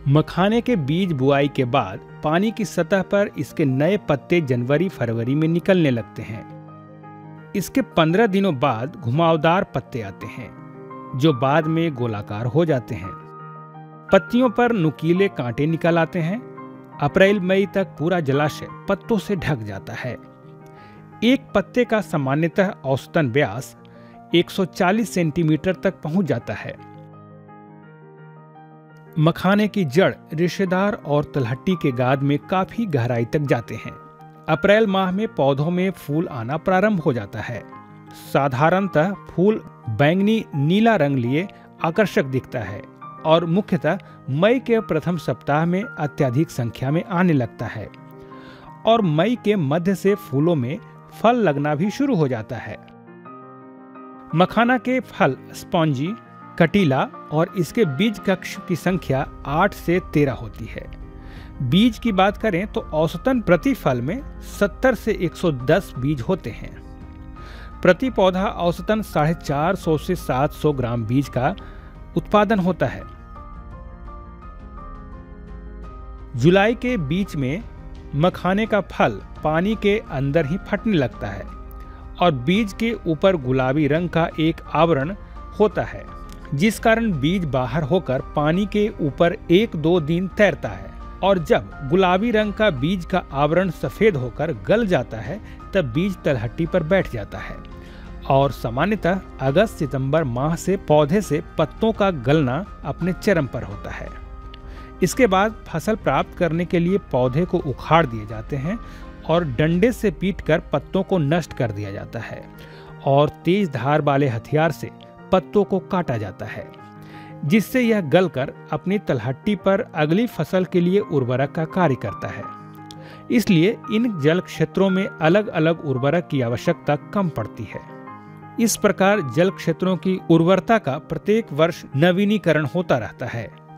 मखाने के बीज बुआई के बाद पानी की सतह पर इसके नए पत्ते जनवरी फरवरी में निकलने लगते हैं। इसके 15 दिनों बाद घुमावदार पत्ते आते हैं जो बाद में गोलाकार हो जाते हैं। पत्तियों पर नुकीले कांटे निकल आते हैं। अप्रैल मई तक पूरा जलाशय पत्तों से ढक जाता है। एक पत्ते का सामान्यतः औसतन व्यास 140 सेंटीमीटर तक पहुंच जाता है। मखाने की जड़ रेशेदार और तलहट्टी के गाद में काफी गहराई तक जाते हैं। अप्रैल माह में पौधों में फूल आना प्रारंभ हो जाता है। साधारणतः फूल बैंगनी नीला रंग लिए आकर्षक दिखता है और मुख्यतः मई के प्रथम सप्ताह में अत्यधिक संख्या में आने लगता है और मई के मध्य से फूलों में फल लगना भी शुरू हो जाता है। मखाना के फल स्पॉन्जी, कटीला और इसके बीज कक्ष की संख्या 8 से 13 होती है। बीज की बात करें तो औसतन प्रति फल में 70 से 110 बीज होते हैं। प्रति पौधा औसतन 450 से 700 ग्राम बीज का उत्पादन होता है। जुलाई के बीच में मखाने का फल पानी के अंदर ही फटने लगता है और बीज के ऊपर गुलाबी रंग का एक आवरण होता है, जिस कारण बीज बाहर होकर पानी के ऊपर 1-2 दिन तैरता है और जब गुलाबी रंग का बीज का आवरण सफेद होकर गल जाता है तब बीज तलहट्टी पर बैठ जाता है और सामान्यतः अगस्त सितंबर माह से पौधे से पत्तों का गलना अपने चरम पर होता है। इसके बाद फसल प्राप्त करने के लिए पौधे को उखाड़ दिए जाते हैं और डंडे से पीटकर पत्तों को नष्ट कर दिया जाता है और तेज धार वाले हथियार से पत्तों को काटा जाता है, जिससे यह गलकर अपनी तलहट्टी पर अगली फसल के लिए उर्वरक का कार्य करता है। इसलिए इन जल क्षेत्रों में अलग अलग उर्वरक की आवश्यकता कम पड़ती है। इस प्रकार जल क्षेत्रों की उर्वरता का प्रत्येक वर्ष नवीनीकरण होता रहता है